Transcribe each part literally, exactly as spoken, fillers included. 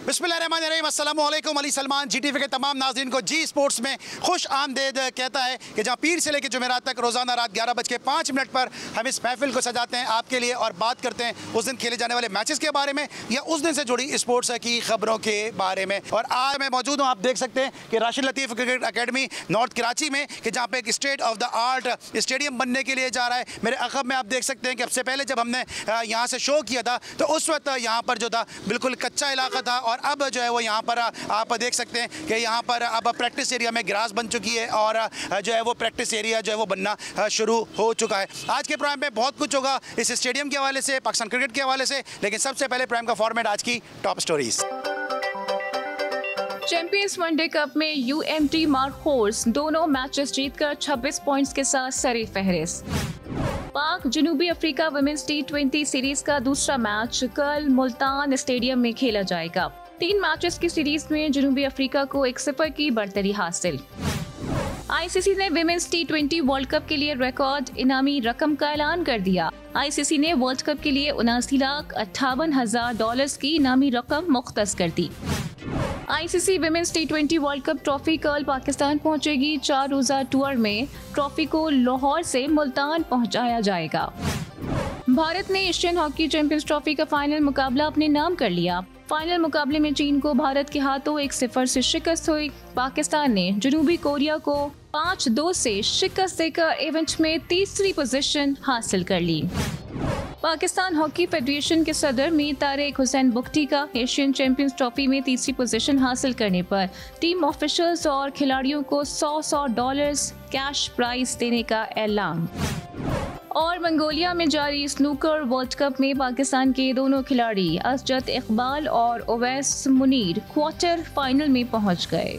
बिस्मिल्लाहिर्रहमानिर्रहीम, अस्सलामु अलैकुम। अली सलमान जी टीवी के तमाम नाज़रीन को जी स्पोर्ट्स में खुश आमदेद कहता है कि जहाँ पीर से लेकर जुमेरात तक रोज़ाना रात ग्यारह बज के पाँच मिनट पर हम इस महफिल को सजाते हैं आपके लिए और बात करते हैं उस दिन खेले जाने वाले मैचेस के बारे में या उस दिन से जुड़ी स्पोर्ट्स की खबरों के बारे में। और आज मैं मौजूद हूँ, आप देख सकते हैं कि Rashid Latif cricket academy north Karachi में कि जहाँ पे एक state of the art stadium बनने के लिए जा रहा है। मेरे अखब में आप देख सकते हैं कि सबसे पहले जब हमने यहाँ से शो किया था तो उस वक्त यहाँ पर जो था बिल्कुल कच्चा इलाका था और अब जो है वो यहाँ पर आप देख सकते हैं कि यहाँ पर अब प्रैक्टिस एरिया में ग्रास बन चुकी है और जो है वो प्रैक्टिस एरिया जो है वो बनना शुरू हो चुका है। आज के प्रोग्राम में बहुत कुछ होगा इस स्टेडियम के हवाले से, पाकिस्तान क्रिकेट के हवाले से, लेकिन सबसे पहले प्रोग्राम का फॉर्मेट आज की top stories. Champions one day cup में यूएमटी मार्क हॉर्स दोनों मैचेस जीतकर छब्बीस पॉइंट्स के साथ सरी फहरिस्त। पाक जनूबी Africa women's T twenty series का दूसरा मैच कल मुल्तान स्टेडियम में खेला जाएगा। तीन मैचेस की सीरीज में जनूबी अफ्रीका को एक सिफर की बढ़तरी हासिल। आईसीसी ने women's T twenty world cup के लिए रिकॉर्ड इनामी रकम का ऐलान कर दिया। आईसीसी ने वर्ल्ड कप के लिए उनासी लाख अट्ठावन हजार डॉलर्स की इनामी रकम मुख्तस कर दी। ICC women's T twenty world cup trophy कल पाकिस्तान पहुंचेगी। चार रोजा टूर में ट्रॉफी को लाहौर से मुल्तान पहुंचाया जाएगा। भारत ने एशियन हॉकी चैंपियंस ट्रॉफी का फाइनल मुकाबला अपने नाम कर लिया। फाइनल मुकाबले में चीन को भारत के हाथों एक सिफर से शिकस्त हुई। पाकिस्तान ने जनूबी कोरिया को पाँच दो से शिकस्त देकर इवेंट में तीसरी पोजीशन हासिल कर ली। पाकिस्तान हॉकी फेडरेशन के सदर मीर तारिक हुसैन बुख्ती का एशियन चैंपियंस ट्रॉफी में तीसरी पोजीशन हासिल करने पर टीम ऑफिशियल्स और खिलाड़ियों को सौ सौ डॉलर्स कैश प्राइज देने का ऐलान। और मंगोलिया में जारी स्नूकर वर्ल्ड कप में पाकिस्तान के दोनों खिलाड़ी असजद इकबाल और ओवैस मुनीर क्वार्टर फाइनल में पहुंच गए।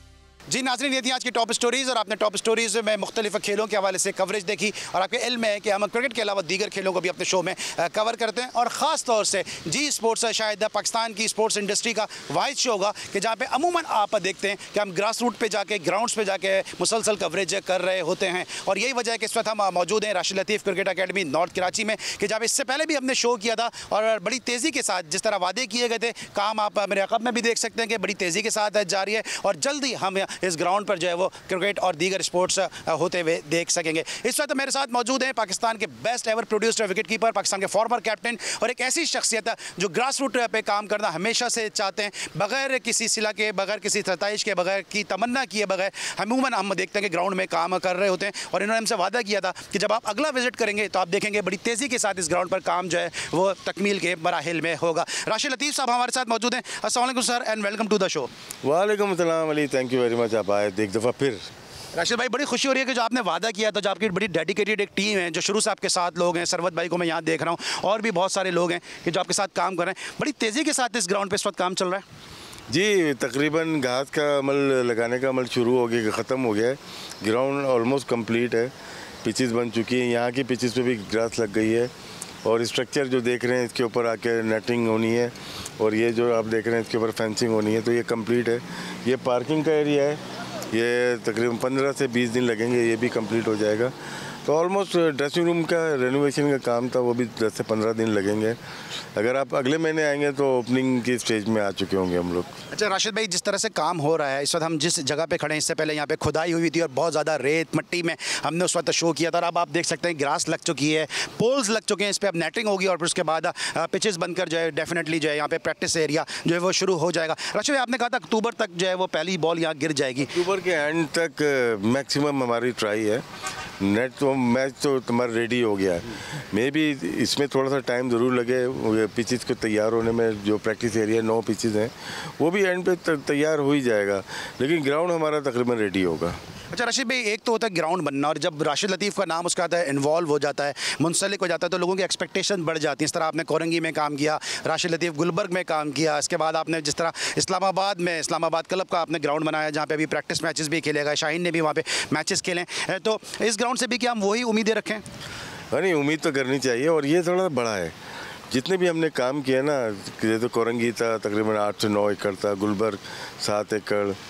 जी नाज़रीन, ये थी आज की टॉप स्टोरीज़ और आपने टॉप स्टोरीज़ में मुख्तलिफ खेलों के हवाले से कवरेज देखी और आपके इल्म में है कि हम क्रिकेट के अलावा दीगर खेलों को भी अपने शो में कवर करते हैं और ख़ास तौर से जी स्पोर्ट्स शायद पाकिस्तान की स्पोर्ट्स इंडस्ट्री का वाहिद शो होगा कि जहाँ पे अमूमन आप देखते हैं कि हम ग्रास रूट पर जाके ग्राउंड्स पर जाके मुसलसल कवरेज कर रहे होते हैं। और यही वजह है कि इस वक्त हम मौजूद हैं Rashid Latif cricket academy north Karachi में कि जहाँ इससे पहले भी हमने शो किया था और बड़ी तेज़ी के साथ जिस तरह वादे किए गए थे काम आप मेरे अक़ब में भी देख सकते हैं कि बड़ी तेज़ी के साथ जारी है और जल्दी हम इस ग्राउंड पर जो है वो क्रिकेट और दीगर स्पोर्ट्स होते हुए देख सकेंगे। इस वक्त मेरे साथ मौजूद हैं पाकिस्तान के best ever produced wicket keeper, Pakistan के फॉर्मर कैप्टन और एक ऐसी शख्सियत जो ग्रास रूट पे काम करना हमेशा से चाहते हैं, बगैर किसी सिला के, बगैर किसी सताइश के, बगैर की तमन्ना किए बगैर अमूमन हम देखते हैं कि ग्राउंड में काम कर रहे होते हैं। और इन्होंने हमसे वादा किया था कि जब आप अगला विजिट करेंगे तो आप देखेंगे बड़ी तेज़ी के साथ इस ग्राउंड पर काम जो है वो तकमील के मराहिल में होगा। राशिद लतीफ़ साहब हमारे साथ मौजूद हैं। अस्सलाम वालेकुम sir and welcome to the show. वालेकुम अस्सलाम Ali, thank you very much. आप आए एक दफ़ा फिर। राशिद भाई, बड़ी खुशी हो रही है कि जो आपने वादा किया था, जो आपकी बड़ी डेडिकेटेड एक टीम है जो शुरू से आपके साथ लोग हैं, सरवत भाई को मैं यहाँ देख रहा हूँ और भी बहुत सारे लोग हैं कि जो आपके साथ काम कर रहे हैं, बड़ी तेज़ी के साथ इस ग्राउंड पे इस वक्त काम चल रहा है। जी तकरीबन घास का अमल लगाने का अमल शुरू हो गया, ख़त्म हो गया है। ग्राउंड ऑलमोस्ट कंप्लीट है, पिचेस बन चुकी हैं। यहाँ की पिचेस पे भी ग्रास लग गई है और स्ट्रक्चर जो देख रहे हैं इसके ऊपर आके नेटिंग होनी है और ये जो आप देख रहे हैं इसके ऊपर फेंसिंग होनी है, तो ये कंप्लीट है। ये पार्किंग का एरिया है, ये तकरीबन पंद्रह से बीस दिन लगेंगे, ये भी कंप्लीट हो जाएगा। तो ऑलमोस्ट ड्रेसिंग रूम का रेनोवेशन का काम था, वो भी दस से पंद्रह दिन लगेंगे। अगर आप अगले महीने आएंगे तो ओपनिंग की स्टेज में आ चुके होंगे हम लोग। अच्छा राशिद भाई, जिस तरह से काम हो रहा है इस वक्त, हम जिस जगह पे खड़े हैं इससे पहले यहाँ पे खुदाई हुई थी और बहुत ज़्यादा रेत मिट्टी में हमने उस वक्त शो किया था और अब आप देख सकते हैं ग्रास लग चुकी है, पोल्स लग चुके हैं, इस पर अब नेटिंग होगी और फिर उसके बाद पिचेस बनकर जो है डेफिनेटली जो है यहाँ पे प्रैक्टिस एरिया जो है वो शुरू हो जाएगा। राशिद भाई, आपने कहा था अक्टूबर तक जो है वो पहली बॉल यहाँ गिर जाएगी। अक्टूबर के एंड तक मैक्सिमम हमारी ट्राई है। नेट तो मैच तो तुम्हारा रेडी हो गया है, मे बी इसमें थोड़ा सा टाइम ज़रूर लगे पिचेस को तैयार होने में। जो प्रैक्टिस एरिया नौ पिचेस हैं वो भी एंड पे तैयार हो ही जाएगा, लेकिन ग्राउंड हमारा तकरीबन रेडी होगा। अच्छा राशिद भाई, एक तो होता है ग्राउंड बनना और जब राशिद लतीफ़ का नाम उसका आता है, इन्वॉल्व हो जाता है, मुंसलिक हो जाता है, तो लोगों की एक्सपेक्टेशन बढ़ जाती है। इस तरह आपने कोरंगी में काम किया, राशिद लतीफ़ गुलबर्ग में काम किया, इसके बाद आपने जिस तरह इस्लामाबाद में इस्लामाबाद क्लब का आपने ग्राउंड बनाया जहाँ पे अभी प्रैक्टिस मैचेस भी खेलेगा, शाहीन ने भी वहाँ पे मैचेस खेले, तो इस ग्राउंड से भी क्या हम वही उम्मीदें रखें? नहीं, उम्मीद तो करनी चाहिए और ये थोड़ा बड़ा है। जितने भी हमने काम किया ना, जैसे कोरंगी था तकरीबन आठ से नौ एकड़ था, गुलबर्ग सात एकड़,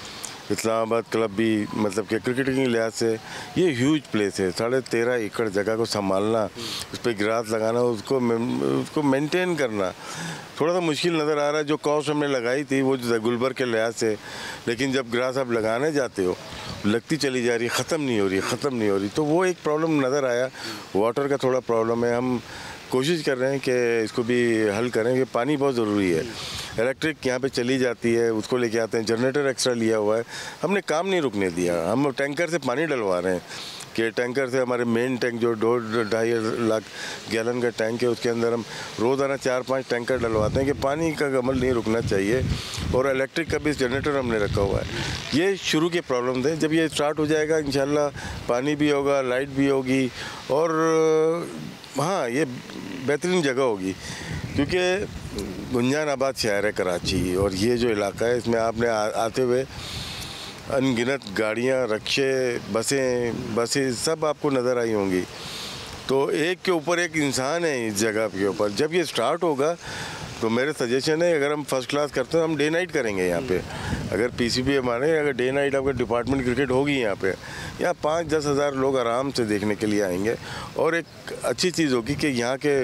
इस्लामाबाद क्लब भी मतलब कि क्रिकेटिंग के लिहाज से ये ह्यूज प्लेस है। साढ़े तेरह एकड़ जगह को संभालना, उस पर ग्रास लगाना, उसको उसको मेंटेन करना थोड़ा सा मुश्किल नज़र आ रहा है। जो कॉस्ट हमने लगाई थी वो जो गुलबर्ग के लिहाज से, लेकिन जब ग्रास आप लगाने जाते हो लगती चली जा रही है, ख़त्म नहीं हो रही ख़त्म नहीं हो रही तो वो एक प्रॉब्लम नज़र आया। वाटर का थोड़ा प्रॉब्लम है, हम कोशिश कर रहे हैं कि इसको भी हल करें कि पानी बहुत ज़रूरी है। इलेक्ट्रिक यहाँ पे चली जाती है, उसको लेके आते हैं, जनरेटर एक्स्ट्रा लिया हुआ है, हमने काम नहीं रुकने दिया। हम टैंकर से पानी डलवा रहे हैं कि टैंकर से हमारे मेन टैंक जो दो ढाई लाख गैलन का टैंक है उसके अंदर हम रोज़ाना चार पांच टैंकर डलवाते हैं कि पानी का अमल नहीं रुकना चाहिए। और इलेक्ट्रिक का भी जनरेटर हमने रखा हुआ है। ये शुरू के प्रॉब्लम थे, जब ये स्टार्ट हो जाएगा इंशाल्लाह पानी भी होगा, लाइट भी होगी और हाँ ये बेहतरीन जगह होगी। क्योंकि गुंजान आबाद शहर है कराची और ये जो इलाका है इसमें आपने आ, आते हुए अनगिनत गाड़ियाँ, रक्शे, बसें बसें सब आपको नज़र आई होंगी। तो एक के ऊपर एक इंसान है इस जगह के ऊपर। जब ये स्टार्ट होगा तो मेरे सजेशन है अगर हम फर्स्ट क्लास करते हैं हम डे नाइट करेंगे यहाँ पे। अगर पीसीबी हमारे अगर डे नाइट आपका डिपार्टमेंट क्रिकेट होगी यहाँ पे, यहाँ पाँच दस हज़ार लोग आराम से देखने के लिए आएंगे। और एक अच्छी चीज़ होगी कि यहाँ के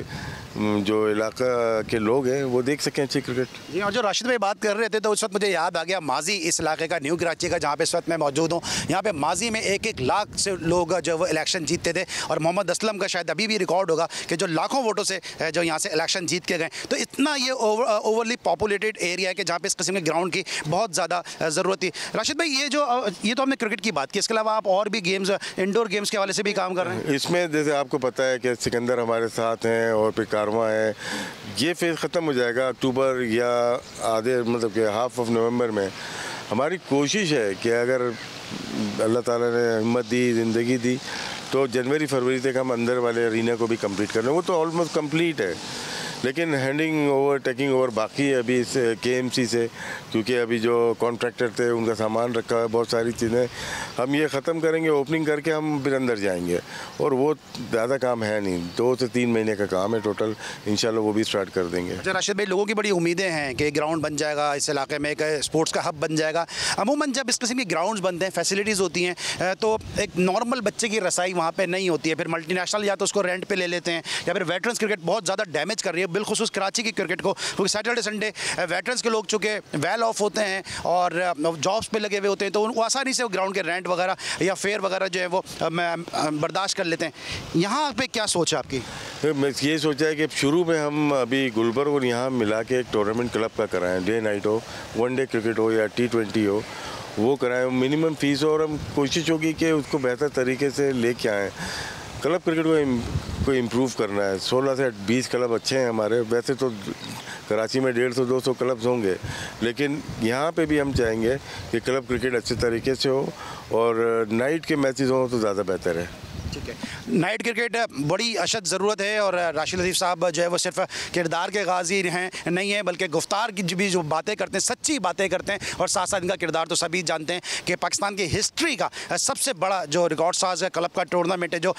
जो इलाका के लोग हैं वो देख सकें अच्छी क्रिकेट। जी, और जो राशिद भाई बात कर रहे थे तो उस वक्त मुझे याद आ गया माजी इस इलाके का, न्यू कराची का, जहाँ पे इस वक्त मैं मौजूद हूँ। यहाँ पे माजी में एक एक लाख से लोग जो वो इलेक्शन जीतते थे और मोहम्मद असलम का शायद अभी भी रिकॉर्ड होगा कि जो लाखों वोटों से जो यहाँ से इलेक्शन जीत के गए। तो इतना ये ओवरली पॉपुलेटेड एरिया है कि जहाँ पे इस किस्म के ग्राउंड की बहुत ज़्यादा ज़रूरत थी। राशिद भाई ये जो ये तो हमने क्रिकेट की बात की, इसके अलावा आप और भी गेम्स, इंडोर गेम्स के हवाले से भी काम कर रहे हैं? इसमें जैसे आपको पता है कि सिकंदर हमारे साथ हैं और फिर कारवां है। ये फेज़ ख़त्म हो जाएगा अक्टूबर या आधे मतलब कि हाफ ऑफ नवंबर में। हमारी कोशिश है कि अगर अल्लाह ताला ने हिम्मत दी, ज़िंदगी दी तो जनवरी फरवरी तक हम अंदर वाले अरीना को भी कंप्लीट कर लें। वो तो ऑलमोस्ट कंप्लीट है, लेकिन हैंडिंग ओवर टेकिंग ओवर बाकी है अभी इस केएमसी से, क्योंकि अभी जो कॉन्ट्रैक्टर थे उनका सामान रखा है, बहुत सारी चीज़ें हम ये ख़त्म करेंगे, ओपनिंग करके हम फिर अंदर जाएंगे। और वो ज़्यादा काम है नहीं, दो से तीन महीने का काम है टोटल, इंशाल्लाह वो भी स्टार्ट कर देंगे। अच्छा राशिद भाई, लोगों की बड़ी उम्मीदें हैं कि ग्राउंड बन जाएगा, इस इलाके में एक स्पोर्ट्स का हब बन जाएगा। अमूमन जब इस किस्म की ग्राउंड्स बनते हैं, फैसिलिटीज़ होती हैं, तो एक नॉर्मल बच्चे की रसाई वहाँ पर नहीं होती है। फिर मल्टीनेशनल या तो उसको रेंट पर ले लेते हैं या फिर वेटरन्स क्रिकेट बहुत ज़्यादा डैमेज कर रही है, बिलखुसूस कराची की क्रिकेट को, क्योंकि सैटरडे संडे वेटरन्स के लोग चूँकि वेल ऑफ होते हैं और जॉब्स पे लगे हुए होते हैं, तो वो आसानी से ग्राउंड के रेंट वगैरह या फेयर वगैरह जो है वो बर्दाश्त कर लेते हैं। यहाँ पे क्या सोच है आपकी? मैं ये सोचा है कि शुरू में हम अभी गुलबर्ग और यहाँ मिला के एक टूर्नामेंट क्लब का कराएं, डे नाइट हो, वन डे क्रिकेट हो या टी ट्वेंटी हो, वो कराएं, मिनिमम फीस हो। और हम कोशिश होगी कि उसको बेहतर तरीके से लेके आएँ। क्लब क्रिकेट को को इम्प्रूव करना है। सोलह से बीस क्लब अच्छे हैं हमारे, वैसे तो कराची में डेढ़ सौ दो सौ क्लब्स होंगे, लेकिन यहाँ पे भी हम चाहेंगे कि क्लब क्रिकेट अच्छे तरीके से हो और नाइट के मैचेस हों तो ज़्यादा बेहतर है। ठीक है, नाइट क्रिकेट बड़ी अशद ज़रूरत है और राशिद लतीफ़ साहब जो है वो सिर्फ किरदार के गाजी हैं नहीं है, बल्कि गुफ्तार की भी जो बातें करते हैं, सच्ची बातें करते हैं। और साथ साथ इनका किरदार तो सभी जानते हैं कि पाकिस्तान की हिस्ट्री का सबसे बड़ा जो रिकॉर्ड साज है क्लब का टूर्नामेंट है, जो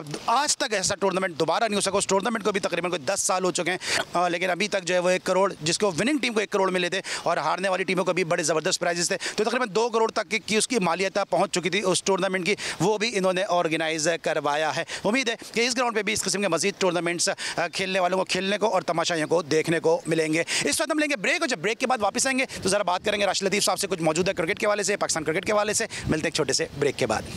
आज तक ऐसा टूर्नामेंट दोबारा नहीं हो सका। उस टूर्नामेंट को भी तकरीबन कोई दस साल हो चुके हैं, लेकिन अभी तक जो है वो एक करोड़, जिसको विनिंग टीम को एक करोड़ मिले थे और हारने वाली टीमों को भी बड़े ज़बरदस्त प्राइजेस थे, तो तकरीबन दो करोड़ तक की उसकी मालियत पहुँच चुकी थी उस टूर्नामेंट की, वो भी इन्होंने ऑर्गेनाइज करवाया है। उम्मीद है कि इस ग्राउंड पे भी इस किस्म के मजीद टूर्नामेंट्स खेलने वालों को खेलने को और तमाशाइयों को देखने को मिलेंगे। इस वक्त हम लेंगे ब्रेक और जब ब्रेक के बाद वापस आएंगे तो ज़रा बात करेंगे राशिद लतीफ़ साहब से कुछ मौजूदा क्रिकेट के हवाले से, पाकिस्तान क्रिकेट के हवाले से। मिलते हैं एक छोटे से ब्रेक के बाद।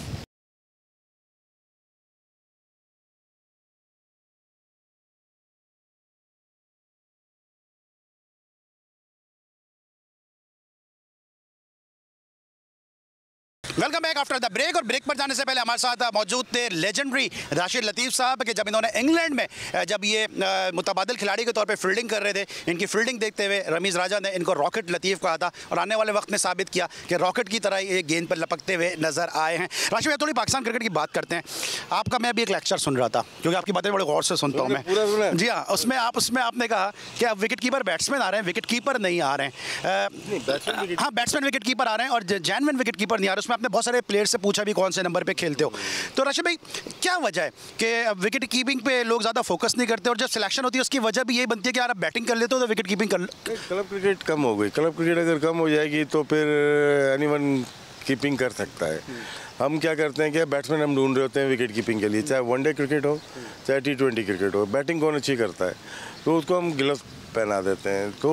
Welcome back after the break. और ब्रेक पर जाने से पहले हमारे साथ मौजूद थे लेजेंडरी राशिद लतीफ़ साहब कि जब इन्होंने इंग्लैंड में जब ये मुतबादिल खिलाड़ी के तौर पे फील्डिंग कर रहे थे, इनकी फील्डिंग देखते हुए रमीज़ राजा ने इनको रॉकेट लतीफ़ कहा था और आने वाले वक्त में साबित किया कि रॉकेट की तरह ये गेंद पर लपकते हुए नज़र आए हैं। राशिद भाई, थोड़ी पाकिस्तान क्रिकेट की बात करते हैं। आपका मैं अभी एक लेक्चर सुन रहा था, क्योंकि आपकी बातें बड़े गौर से सुनता हूँ मैं। जी हाँ, उसमें आप उसमें आपने कहा कि अब विकेट कीपर बैट्समैन आ रहे हैं, विकेट कीपर नहीं आ रहे हैं। हाँ, बैट्समैन विकेट कीपर आ रहे हैं और जेन्युइन विकेट कीपर नहीं आ रहे। उसमें आपने बहुत सारे प्लेयर से पूछा भी कौन से नंबर पे खेलते हो। तो राशिद भाई, क्या वजह है कि विकेट कीपिंग पे लोग ज़्यादा फोकस नहीं करते और जब सिलेक्शन होती है उसकी वजह भी यही बनती है कि यार आप बैटिंग कर लेते हो तो विकेट कीपिंग कर। क्लब क्रिकेट कम हो गई। क्लब क्रिकेट अगर कम हो जाएगी तो फिर एनीवन कीपिंग कर सकता है। हम क्या करते हैं कि बैट्समैन हम ढूंढ रहे होते हैं विकेट कीपिंग के लिए, चाहे वनडे क्रिकेट हो चाहे टी ट्वेंटी क्रिकेट हो, बैटिंग कौन अच्छी करता है तो उसको हम ग्लव्स पहना देते हैं। तो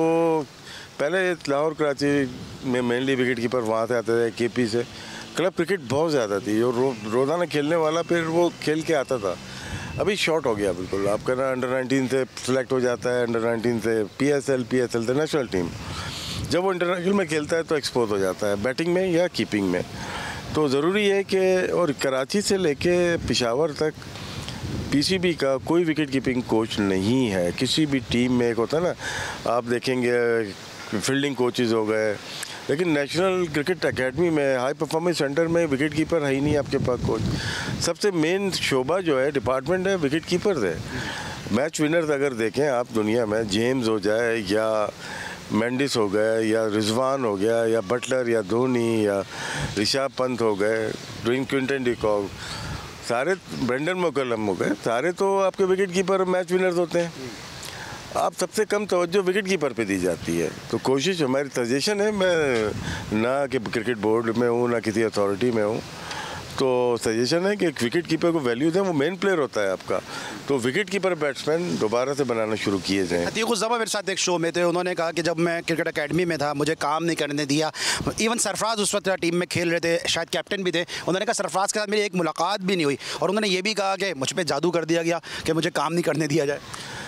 पहले लाहौर कराची में मेनली विकेट कीपर वहाँ से आते थे, के पी से। क्लब क्रिकेट बहुत ज़्यादा थी और रो, रोज़ाना खेलने वाला फिर वो खेल के आता था। अभी शॉर्ट हो गया बिल्कुल। आपका ना अंडर नाइनटीन से सिलेक्ट हो जाता है, अंडर नाइनटीन से P S L, P S L से नेशनल टीम। जब वो इंटरनेशनल में खेलता है तो एक्सपोज हो जाता है बैटिंग में या कीपिंग में। तो ज़रूरी है कि और कराची से लेके पेशावर तक पीसीबी का कोई विकेट कीपिंग कोच नहीं है। किसी भी टीम में एक होता है ना, आप देखेंगे फील्डिंग कोचेज़ हो गए, लेकिन नेशनल क्रिकेट एकेडमी में हाई परफॉर्मेंस सेंटर में विकेट कीपर है ही नहीं आपके पास कोच। सबसे मेन शोबा जो है डिपार्टमेंट है विकेट कीपर है। मैच विनर्स अगर देखें आप दुनिया में, जेम्स हो जाए या मेंडिस हो गए या रिजवान हो गया या बटलर या धोनी या ऋषभ पंत हो गए, ड्वेन क्विंटन डिकॉक, सारे ब्रेंडन मैकलम हो गए, सारे तो आपके विकेट कीपर मैच विनर्स होते हैं। आप सबसे कम तवज्जो विकेट कीपर पे दी जाती है। तो कोशिश हमारी सजेशन है, मैं ना कि क्रिकेट बोर्ड में हूँ ना किसी अथॉरिटी में हूँ, तो सजेशन है कि विकेट कीपर को वैल्यू दें। वो मेन प्लेयर होता है आपका, तो विकेट कीपर बैट्समैन दोबारा से बनाना शुरू किए जाएँ। अतीक उज़्ज़मा मेरे साथ एक शो में थे, उन्होंने कहा कि जब मैं क्रिकेट एकेडमी में था मुझे काम नहीं करने दिया। इवन सरफराज उस वक्त टीम में खेल रहे थे, शायद कैप्टन भी थे। उन्होंने कहा सरफराज के साथ मेरी एक मुलाकात भी नहीं हुई और उन्होंने ये भी कहा कि मुझ पर जादू कर दिया गया कि मुझे काम नहीं करने दिया जाए।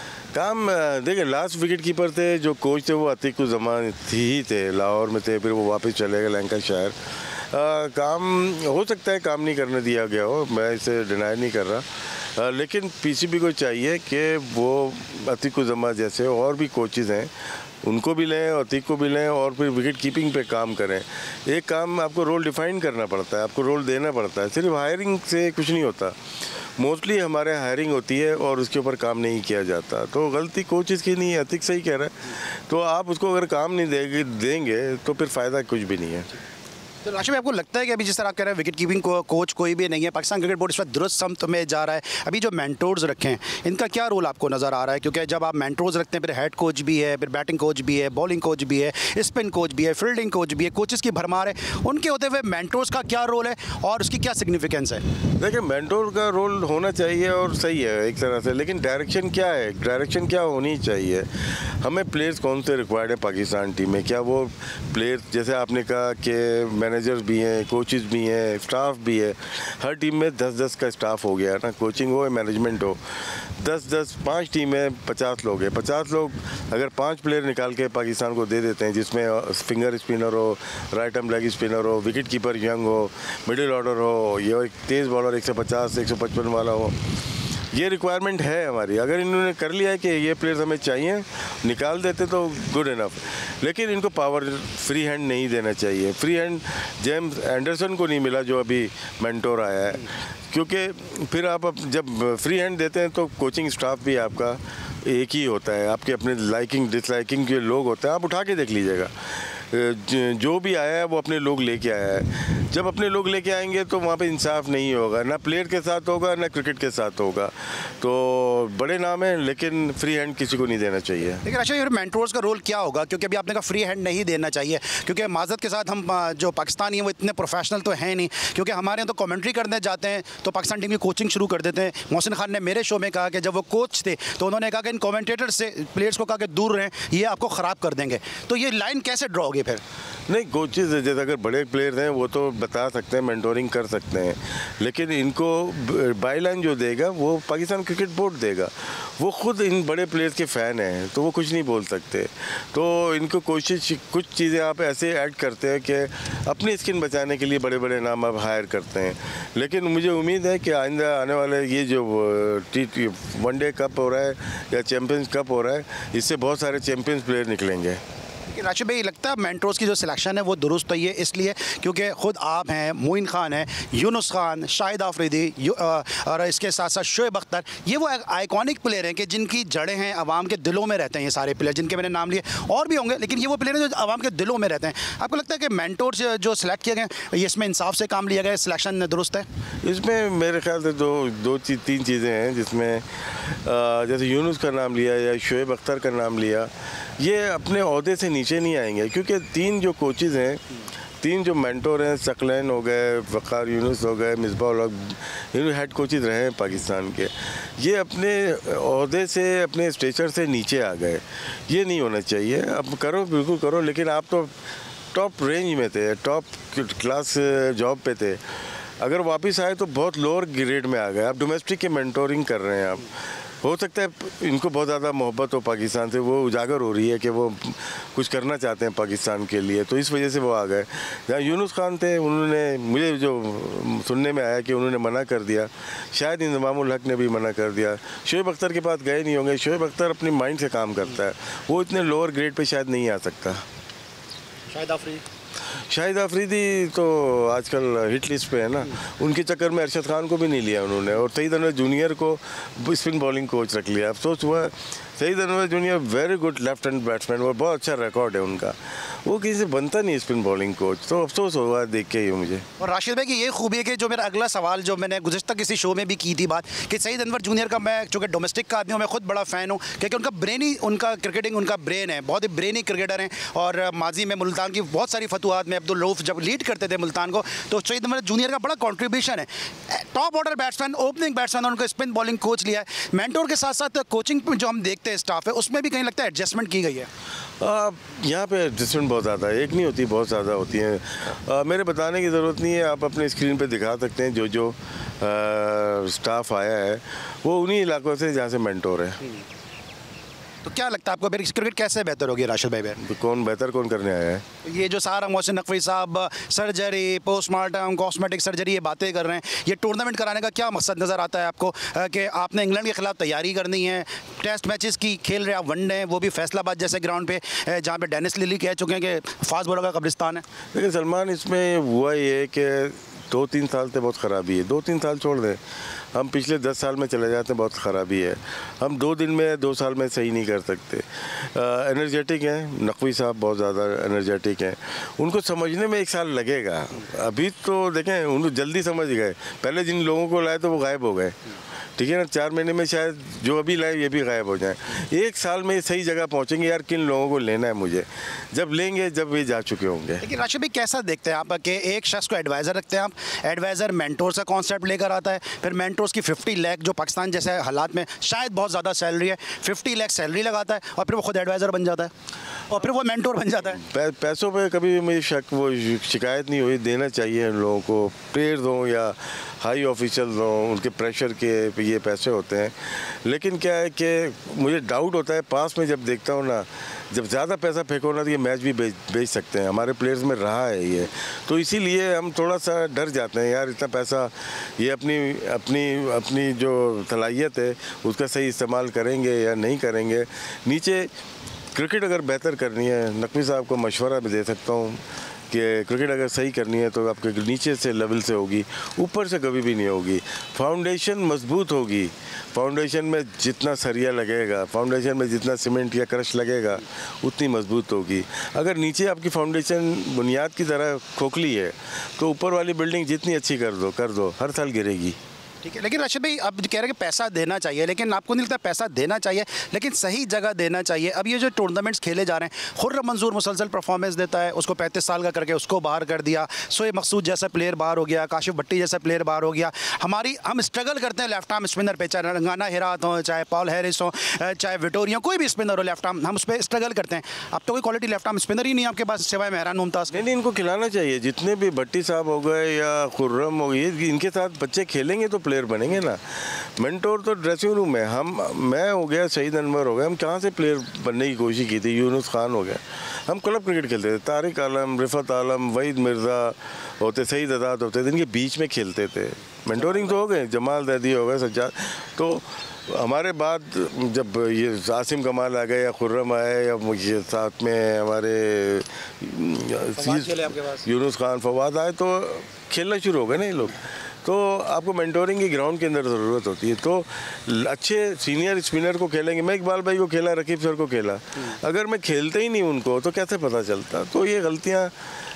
काम देखिए, लास्ट विकेट कीपर थे जो कोच थे वो अतीक उज़्ज़मा ही थे, लाहौर में थे, फिर वो वापस चले गए लैंकाशायर। आ, काम हो सकता है काम नहीं करने दिया गया हो, मैं इसे डिनाई नहीं कर रहा, आ, लेकिन पीसीबी को चाहिए कि वो अतीक उज़्ज़मा जैसे और भी कोचेज़ हैं उनको भी लें और अतीक को भी लें और फिर विकेट कीपिंग पे काम करें। एक काम आपको रोल डिफ़ाइन करना पड़ता है, आपको रोल देना पड़ता है, सिर्फ हायरिंग से कुछ नहीं होता। मोस्टली हमारे हायरिंग होती है और उसके ऊपर काम नहीं किया जाता, तो गलती कोचेज़ की नहीं है। अतीक सही कह रहा है, तो आप उसको अगर काम नहीं देंगे देंगे तो फिर फ़ायदा कुछ भी नहीं है। तो राशिद भाई, आपको लगता है कि अभी जिस तरह आप कह रहे हैं विकेट कीपिंग को कोच कोई भी नहीं है, पाकिस्तान क्रिकेट बोर्ड इस वक्त दुरुस्त समत में जा रहा है, अभी जो मेंटोर्स रखे हैं इनका क्या रोल आपको नज़र आ रहा है? क्योंकि जब आप मेंटोर्स रखते हैं फिर हेड कोच भी है, फिर बैटिंग कोच भी है, बॉलिंग कोच भी है, स्पिन कोच भी है, फील्डिंग कोच भी है, कोचेज़ की भरमार है। उनके होते हुए मेंटोर्स का क्या रोल है और उसकी क्या सिग्निफिकेंस है? देखिए, मेंटोर का रोल होना चाहिए और सही है एक तरह से, लेकिन डायरेक्शन क्या है, डायरेक्शन क्या होनी चाहिए? हमें प्लेयर्स कौन से रिक्वायर्ड है पाकिस्तान टीम में? क्या वो प्लेयर्स जैसे आपने कहा कि मैनेजर्स भी हैं, कोचेस भी हैं, स्टाफ भी है। हर टीम में दस दस का स्टाफ हो गया ना, कोचिंग हो मैनेजमेंट हो, दस दस पाँच टीम है, पचास लोग हैं। पचास लोग अगर पाँच प्लेयर निकाल के पाकिस्तान को दे देते हैं, जिसमें फिंगर स्पिनर हो, राइट आर्म लेग स्पिनर हो, विकेट कीपर यंग हो, मिडिल ऑर्डर हो, या एक तेज़ बॉलर एक सौ पचास एक सौ पचपन वाला हो, ये रिक्वायरमेंट है हमारी। अगर इन्होंने कर लिया है कि ये प्लेयर्स हमें चाहिए, निकाल देते तो गुड इनफ। लेकिन इनको पावर फ्री हैंड नहीं देना चाहिए। फ्री हैंड जेम्स एंडरसन को नहीं मिला जो अभी मेंटोर आया है, क्योंकि फिर आप जब फ्री हैंड देते हैं तो कोचिंग स्टाफ भी आपका एक ही होता है, आपके अपने लाइकिंग डिसलाइकिंग के लोग होते हैं। आप उठा के देख लीजिएगा, जो भी आया है वो अपने लोग लेके आया है। जब अपने लोग लेके आएंगे तो वहाँ पे इंसाफ नहीं होगा, ना प्लेयर के साथ होगा ना क्रिकेट के साथ होगा। तो बड़े नाम हैं लेकिन फ्री हैंड किसी को नहीं देना चाहिए। लेकिन अच्छा, ये मेंटोर्स का रोल क्या होगा? क्योंकि अभी आपने कहा फ्री हैंड नहीं देना चाहिए, क्योंकि माजरत के साथ हम जो पाकिस्तानी हैं वो इतने प्रोफेशनल तो हैं नहीं, क्योंकि हमारे यहाँ तो कमेंट्री करने जाते हैं तो पाकिस्तान टीम की कोचिंग शुरू कर देते हैं। मोहसिन खान ने मेरे शो में कहा कि जब वो कोच थे तो उन्होंने कहा कि इन कमेंटेटर से प्लेयर्स को कहा कि दूर रहें, ये आपको ख़राब कर देंगे। तो ये लाइन कैसे ड्रॉ होगी फिर? नहीं, कोचेज़ जैसे अगर बड़े प्लेयर्स हैं वो तो बता सकते हैं, मेंटोरिंग कर सकते हैं, लेकिन इनको बाई लाइन जो देगा वो पाकिस्तान क्रिकेट बोर्ड देगा। वो खुद इन बड़े प्लेयर्स के फ़ैन हैं तो वो कुछ नहीं बोल सकते। तो इनको कोशिश कुछ चीज़ें आप ऐसे ऐड करते हैं कि अपनी स्किन बचाने के लिए बड़े बड़े नाम आप हायर करते हैं। लेकिन मुझे उम्मीद है कि आइंदा आने वाले ये जो टी वनडे कप हो रहा है या चैम्पियंस कप हो रहा है, इससे बहुत सारे चैम्पियंस प्लेयर निकलेंगे। राशिद भाई, लगता है मेंटोर्स की जो सिलेक्शन है वो दुरुस्त है, ये इसलिए क्योंकि ख़ुद आप हैं, मोइन खान है, यूनुस खान, शाहिद आफरीदी और इसके साथ साथ शोएब अख्तर, ये वो आइकॉनिक प्लेयर हैं कि जिनकी जड़ें हैं आवाम के दिलों में रहते हैं। ये सारे प्लेयर जिनके मैंने नाम लिए और भी होंगे, लेकिन ये वो प्लेयर हैं जो आवाम के दिलों में रहते हैं। आपको लगता है कि मेंटोर्स जो सिलेक्ट किए गए ये इसमें इंसाफ से काम लिया गया, सिलेक्शन दुरुस्त है? इसमें मेरे ख्याल से दो दो चीज तीन चीज़ें हैं जिसमें जैसे यूनुस का नाम लिया या शोएब अख्तर का नाम लिया, ये अपने ओहदे से नीचे नहीं आएंगे, क्योंकि तीन जो कोचेज़ हैं तीन जो मेंटोर हैं, सकलैन हो गए, वक़ार यूनुस हो गए, मिसबाह हक, इन हेड कोचेज रहे हैं पाकिस्तान के, ये अपने ओहदे से, अपने स्टेचर से नीचे आ गए। ये नहीं होना चाहिए। अब करो, बिल्कुल करो, लेकिन आप तो टॉप रेंज में थे, टॉप क्लास जॉब पे थे। अगर वापस आए तो बहुत लोअर ग्रेड में आ गए। आप डोमेस्टिक के मेंटोरिंग कर रहे हैं। आप हो सकता है इनको बहुत ज़्यादा मोहब्बत हो पाकिस्तान से, वो उजागर हो रही है कि वो कुछ करना चाहते हैं पाकिस्तान के लिए, तो इस वजह से वो आ गए। जहाँ यूनुस खान थे, उन्होंने, मुझे जो सुनने में आया कि उन्होंने मना कर दिया, शायद इंज़मामुल हक ने भी मना कर दिया। शोएब अख्तर के पास गए नहीं होंगे। शोएब अख्तर अपनी माइंड से काम करता है, वो इतने लोअर ग्रेड पर शायद नहीं आ सकता। शाहिद आफरीदी शाहिद आफरीदी तो आजकल हिट लिस्ट पे है ना, उनके चक्कर में अरशद खान को भी नहीं लिया उन्होंने, और सईद अनवर जूनियर को स्पिन बॉलिंग कोच रख लिया। अफसोस हुआ, Saeed Anwar junior very good left hand batsman और बहुत अच्छा रिकॉर्ड है उनका, वो किसी से बनता नहीं स्पिन बॉलिंग कोच, तो अफसोस हुआ देख के ही मुझे। और राशिद भाई की ये खूबी है कि जो मेरा अगला सवाल, जो मैंने गुज़श्ता किसी शो में भी की थी बात, कि सईद अनवर जूनियर का, मैं चूँकि डोमेस्टिक का आदमी हूँ, मैं खुद बड़ा फ़ैन हूँ, क्योंकि उनका ब्रेन ही, उनका क्रिकेटिंग, उनका ब्रेन है, बहुत ही ब्रेनी क्रिकेटर हैं। और माजी में मुल्तान की बहुत सारी फतवात में अब्दुल रऊफ़ जब लीड करते थे मुल्तान को, तो सईद अनवर जूनियर का बड़ा कॉन्ट्रीब्यूशन है। Top order batsman, opening batsman, उनको स्पिन बॉलिंग कोच लिया है। मेंटोर के साथ साथ कोचिंग जो हम देखते हैं स्टाफ है, उसमें भी कहीं लगता है एडजस्टमेंट की गई है। यहाँ पे एडजस्टमेंट बहुत ज़्यादा है, एक नहीं होती, बहुत ज़्यादा होती है। आ, मेरे बताने की ज़रूरत नहीं है, आप अपने स्क्रीन पे दिखा सकते हैं जो जो स्टाफ आया है वो उन्हीं इलाकों से जहाँ से मेंटोर है। तो क्या लगता है आपको फिर क्रिकेट कैसे बेहतर होगी राशिद भाई? तो कौन बेहतर कौन करने आया है? ये जो सारा मोहसिन नकवी साहब सर्जरी, पोस्टमार्टम, कॉस्मेटिक सर्जरी, ये बातें कर रहे हैं, ये टूर्नामेंट कराने का क्या मकसद नज़र आता है आपको? कि आपने इंग्लैंड के खिलाफ तैयारी करनी है, टेस्ट मैचेस की खेल रहे आप, वनडे, वो भी फैसलाबाद जैसे ग्राउंड पे जहाँ पे डेनिस लिली कह चुके हैं कि फास्ट बॉलर का कब्रिस्तान है। लेकिन सलमान, इसमें हुआ ये कि दो तीन साल से बहुत ख़राबी है। दो तीन साल छोड़ दें, हम पिछले दस साल में चले जाते हैं, बहुत ख़राबी है। हम दो दिन में, दो साल में सही नहीं कर सकते। एनर्जेटिक हैं नकवी साहब, बहुत ज़्यादा एनर्जेटिक हैं, उनको समझने में एक साल लगेगा। अभी तो देखें, उनको जल्दी समझ गए। पहले जिन लोगों को लाए तो वो गायब हो गए, ठीक है ना। चार महीने में शायद जो अभी लाए ये भी गायब हो जाए। एक साल में सही जगह पहुंचेंगे यार, किन लोगों को लेना है मुझे, जब लेंगे जब वे जा चुके होंगे। लेकिन राशिद भाई कैसा देखते हैं आप कि एक शख्स को एडवाइज़र रखते हैं आप, एडवाइज़र मेंटोर्स का कॉन्सेप्ट लेकर आता है, फिर मेंटोर्स की फिफ्टी लाख, जो पाकिस्तान जैसे हालात में शायद बहुत ज़्यादा सैलरी है, फिफ्टी लाख सैलरी लगाता है, और फिर वो खुद एडवाइज़र बन जाता है, और फिर वो मेंटोर बन जाता है। पै, पैसों पे कभी भी मुझे शक, वो शिकायत नहीं हुई। देना चाहिए उन लोगों को, प्लेयर्स हों या हाई ऑफिशियल हों, उनके प्रेशर के ये पैसे होते हैं। लेकिन क्या है कि मुझे डाउट होता है पास में जब देखता हूँ ना, जब ज़्यादा पैसा फेंको ना तो ये मैच भी बेच बेच सकते हैं। हमारे प्लेयर्स में रहा है ये, तो इसीलिए हम थोड़ा सा डर जाते हैं यार, इतना पैसा, ये अपनी अपनी अपनी जो सलाहियत है उसका सही इस्तेमाल करेंगे या नहीं करेंगे। नीचे क्रिकेट अगर बेहतर करनी है, नकवी साहब को मशवरा भी दे सकता हूँ कि क्रिकेट अगर सही करनी है तो आपके नीचे से लेवल से होगी, ऊपर से कभी भी नहीं होगी। फाउंडेशन मजबूत होगी, फाउंडेशन में जितना सरिया लगेगा, फाउंडेशन में जितना सीमेंट या क्रश लगेगा, उतनी मजबूत होगी। अगर नीचे आपकी फाउंडेशन बुनियाद की तरह खोखली है तो ऊपर वाली बिल्डिंग जितनी अच्छी कर दो कर दो हर साल गिरेगी। ठीक है, लेकिन राशिद भाई आप कह रहे हैं कि पैसा देना चाहिए, लेकिन आपको नहीं लगता पैसा देना चाहिए लेकिन सही जगह देना चाहिए? अब ये जो टूर्नामेंट्स खेले जा रहे हैं, खुर्रम मंजूर मुसलसल परफॉर्मेंस देता है, उसको पैंतीस साल का करके उसको बाहर कर दिया, शोएब मकसूद जैसा प्लेयर बाहर हो गया, काशिफ भट्टी जैसा प्लेयर बाहर हो गया। हमारी हम स्ट्रगल करते हैं लेफ्ट आर्म स्पिनर पे, चाहे रंगाना हिरात हो, चाहे पॉल हैरिस हो, चाहे विटोरिया, कोई भी स्पिनर हो लेफ्ट आर्म, हम उस पर स्ट्रगल करते हैं। अब तो कोई क्वालिटी लेफ्ट आर्म स्पिनर ही नहीं आपके पास सिवाय मेहरान मुमताज़। नहीं नहीं, इनको खिलाना चाहिए। जितने भी भट्टी साहब हो गए या खुर्रम हो गए, इनके साथ बच्चे खेलेंगे तो प्लेयर बनेंगे ना। मेंटोर तो ड्रेसिंग रूम है। हम मैं हो गया, सईद अनवर हो गया, हम कहाँ से प्लेयर बनने की कोशिश की थी, यूनुस खान हो गया, हम क्लब क्रिकेट खेलते थे। तारिक आलम, रिफत आलम, वहीद मिर्ज़ा होते, सईद अदात होते थे, इनके बीच में खेलते थे। मेंटोरिंग तो हो गए, जमाल दैदी हो गए, सज्जाद। तो हमारे बाद जब ये आसिम कमाल आ गए या खुर्रम आए या ये साथ में हमारे यूनुस खान, फवाद आए, तो खेलना शुरू हो गए ना ये लोग। तो आपको मेंटोरिंग की ग्राउंड के अंदर ज़रूरत होती है। तो अच्छे सीनियर स्पिनर को खेलेंगे, मैं इकबाल भाई को खेला, रकीब सर को खेला, अगर मैं खेलते ही नहीं उनको तो कैसे पता चलता। तो ये गलतियाँ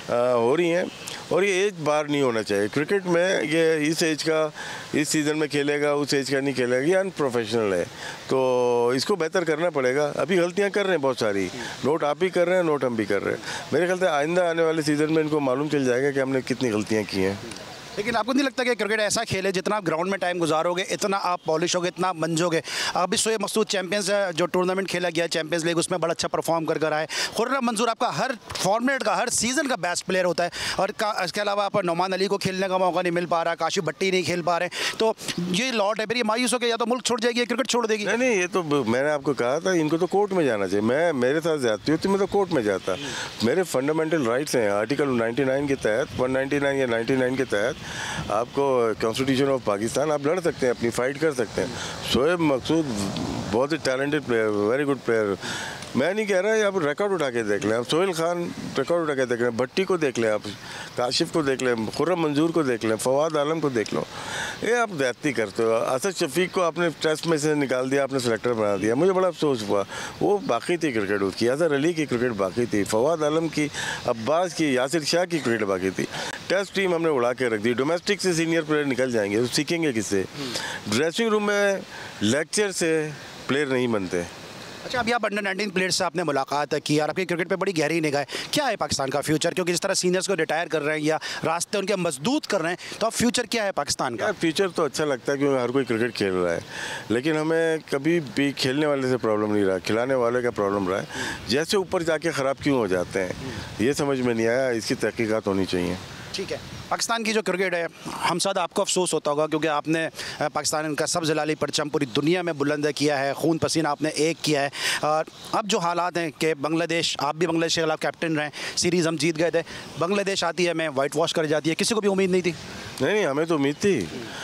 हो रही हैं और ये एज बार नहीं होना चाहिए क्रिकेट में। ये इस एज का इस सीज़न में खेलेगा, उस एज का नहीं खेलेगा, ये अनप्रोफेशनल है। तो इसको बेहतर करना पड़ेगा। अभी गलतियां कर रहे हैं बहुत सारी, नोट आप भी कर रहे हैं, नोट हम भी कर रहे हैं। मेरे ख्याल से आइंदा आने वाले सीज़न में इनको मालूम चल जाएगा कि हमने कितनी गलतियाँ की हैं। लेकिन आपको नहीं लगता कि क्रिकेट ऐसा खेल है जितना आप ग्राउंड में टाइम गुजारोगे इतना आप पॉलिश होगे, इतना मंजोगे। अभी शोएब मकसूद चैंपियंस जो टूर्नामेंट खेला गया चैंपियंस लीग उसमें बड़ा अच्छा परफॉर्म कर कर आए। खुर्रम मंजूर आपका हर फॉर्मेट का हर सीज़न का बेस्ट प्लेयर होता है और इसके अलावा आप नौमान अली को खेलने का मौका नहीं मिल पा रहा, काशिफ भट्टी नहीं खेल पा रहे। तो ये लॉट है, फिर ये मायूस हो गया, या तो मुल्क छोड़ जाएगी, क्रिकेट छोड़ देगी। नहीं नहीं, ये तो मैंने आपको कहा था इनको तो कोर्ट में जाना चाहिए। मैं मेरे साथ जाती होती मैं तो कोर्ट में जाता। मेरे फंडामेंटल राइट्स हैं आर्टिकल नाइन्टी नाइन के तहत, वन नाइन्टी नाइन या नाइन्टी नाइन के तहत आपको कॉन्स्टिट्यूशन ऑफ पाकिस्तान आप लड़ सकते हैं, अपनी फाइट कर सकते हैं। शोएब मकसूद बहुत ही talented player, very good player. मैं नहीं कह रहा, आप रिकॉर्ड उठा के देख लें, आप सोहेल खान रिकॉर्ड उठा के देख लें, भट्टी को देख लें, आप काशिफ को देख लें, खुर्रम मंजूर को देख लें, फवाद आलम को देख लो। ये आप ज़्यादती करते हो। असद शफीक को आपने टेस्ट में से निकाल दिया, आपने सेलेक्टर बना दिया, मुझे बड़ा अफसोस हुआ। वो बाकी थी क्रिकेट उसकी, अजहर अली की क्रिकेट बाकी थी, फवाद आलम की, अब्बास की, यासिर शाह की क्रिकेट बाकी थी। टेस्ट टीम हमने उड़ा के रख दी। डोमेस्टिक से सीनियर प्लेयर निकल जाएंगे, तो सीखेंगे किससे? ड्रेसिंग रूम में लेक्चर से प्लेयर नहीं बनते। अच्छा, अभी आप अंडर नाइनटीन प्लेयर्स से आपने मुलाकात की और आपकी क्रिकेट पे बड़ी गहरी निगाह है। क्या है पाकिस्तान का फ्यूचर? क्योंकि जिस तरह सीनियर्स को रिटायर कर रहे हैं या रास्ते उनके मजबूत कर रहे हैं, तो अब फ्यूचर क्या है पाकिस्तान का? फ्यूचर तो अच्छा लगता है क्योंकि हर कोई क्रिकेट खेल रहा है, लेकिन हमें कभी भी खेलने वाले से प्रॉब्लम नहीं रहा, खिलाने वाले का प्रॉब्लम रहा है। जैसे ऊपर जाके ख़राब क्यों हो जाते हैं, ये समझ में नहीं आया। इसकी तहकीकात होनी चाहिए। ठीक है, पाकिस्तान की जो क्रिकेट है, हम साथ आपको अफसोस होता होगा क्योंकि आपने पाकिस्तान का सब जलाली परचम पूरी दुनिया में बुलंद किया है, खून पसीना आपने एक किया है। और अब जो हालात हैं कि बांग्लादेश, आप भी बांग्लादेश के खिलाफ कैप्टन रहे, सीरीज़ हम जीत गए थे, बांग्लादेश आती है, मैं वाइट वॉश कर जाती है, किसी को भी उम्मीद नहीं थी। नहीं नहीं, हमें तो उम्मीद थी।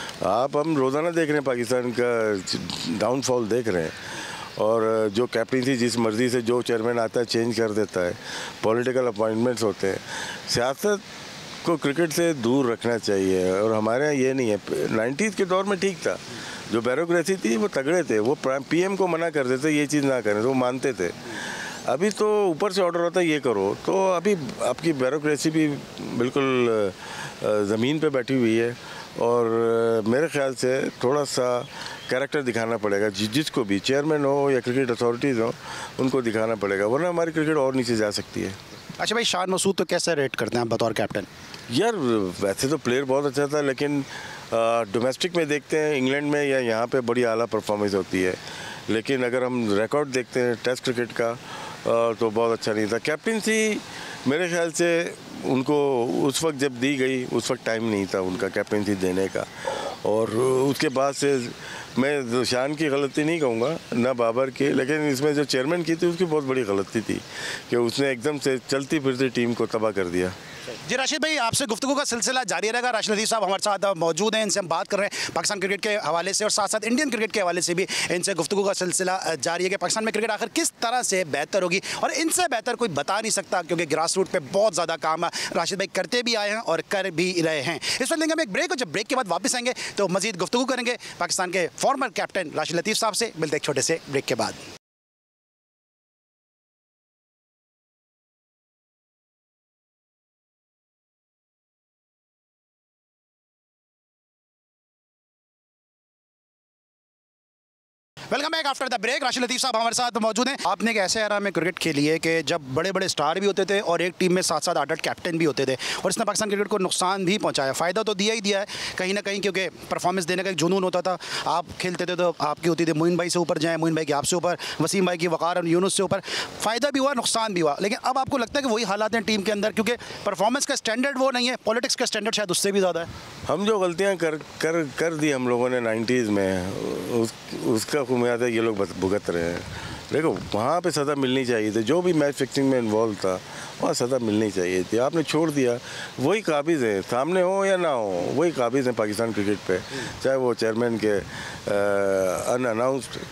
आप हम रोज़ाना देख रहे हैं पाकिस्तान का डाउनफॉल देख रहे हैं, और जो कैप्टन थी जिस मर्ज़ी से जो चेयरमैन आता है चेंज कर देता है, पॉलिटिकल अपॉइंटमेंट्स होते हैं। सियासत को क्रिकेट से दूर रखना चाहिए, और हमारे यहाँ ये नहीं है। नाइन्टीज़ के दौर में ठीक था, जो ब्यूरोक्रेसी थी वो तगड़े थे, वो पीएम को मना कर देते ये चीज़ ना करें तो वो मानते थे। अभी तो ऊपर से ऑर्डर होता है ये करो, तो अभी आपकी ब्यूरोक्रेसी भी बिल्कुल ज़मीन पे बैठी हुई है, और मेरे ख्याल से थोड़ा सा कैरेक्टर दिखाना पड़ेगा, जि, जिसको भी चेयरमैन हो या क्रिकेट अथॉरिटीज़ हो उनको दिखाना पड़ेगा, वरना हमारी क्रिकेट और नीचे जा सकती है। अच्छा भाई, शान मसूद तो कैसे रेट करते हैं आप बतौर कैप्टन? यार वैसे तो प्लेयर बहुत अच्छा था, लेकिन डोमेस्टिक में देखते हैं इंग्लैंड में या यहाँ पे बड़ी आला परफॉर्मेंस होती है, लेकिन अगर हम रिकॉर्ड देखते हैं टेस्ट क्रिकेट का आ, तो बहुत अच्छा नहीं था। कैप्टनसी मेरे ख्याल से उनको उस वक्त जब दी गई उस वक्त टाइम नहीं था उनका कैप्टनसी देने का, और उसके बाद से मैं शान की गलती नहीं कहूँगा, ना बाबर की, लेकिन इसमें जो चेयरमैन की थी उसकी बहुत बड़ी गलती थी कि उसने एकदम से चलती फिरती टीम को तबाह कर दिया। जी राशिद भाई, आपसे गुफ्तगू का सिलसिला जारी रहेगा। राशिद लतीफ़ साहब हमारे साथ मौजूद हैं, इनसे हम बात कर रहे हैं पाकिस्तान क्रिकेट के हवाले से, और साथ साथ इंडियन क्रिकेट के हवाले से भी इनसे गुफ्तगू का सिलसिला जारी है कि पाकिस्तान में क्रिकेट आखिर किस तरह से बेहतर होगी, और इनसे बेहतर कोई बता नहीं सकता क्योंकि ग्रास रूट पर बहुत ज़्यादा काम राशिद भाई करते भी आए हैं और कर भी रहे हैं। इस वक्त लेंगे हम एक ब्रेक, और जब ब्रेक के बाद वापस आएंगे तो मजीद गुफ्तगू करेंगे पाकिस्तान के फॉर्मर कैप्टन राशिद लतीफ़ साहब से। मिलते एक छोटे से ब्रेक के बाद। Welcome back after the break. Rashid Latif साहब हमारे साथ मौजूद हैं। आपने एक ऐसे एरा में क्रिकेट खेली है कि जब बड़े बड़े स्टार भी होते थे और एक टीम में साथ साथ आठ आठ कैप्टन भी होते थे, और इसने पाकिस्तान क्रिकेट को नुकसान भी पहुंचाया। फ़ायदा तो दिया ही दिया है कहीं ना कहीं, क्योंकि परफॉर्मेंस देने का एक जुनून होता था। आप खेलते थे तो आपकी होती थी मोइन भाई से ऊपर जाएँ, मोइन भाई की आपसे ऊपर, वसीम भाई की वक़ार और यूनुस से ऊपर। फ़ायदा भी हुआ, नुकसान भी हुआ, लेकिन अब आपको लगता है कि वही हालात हैं टीम के अंदर, क्योंकि परफॉर्मेंस का स्टैंडर्ड वो नहीं है, पॉलिटिक्स का स्टैंडर्ड शायद उससे भी ज़्यादा है। हम जो गलतियाँ कर कर कर दी हम लोगों ने नाइन्टीज़ में, उस उसका खुमियाजा ये लोग भुगत रहे हैं। देखो, वहाँ पे सज़ा मिलनी चाहिए थी, जो भी मैच फिक्सिंग में इन्वॉल्व था वहाँ सज़ा मिलनी चाहिए थी। आपने छोड़ दिया। वही काबिज़ हैं, सामने हो या ना हो, वही काबिज़ हैं पाकिस्तान क्रिकेट पे, चाहे वो चेयरमैन के अनअनाउंस्ड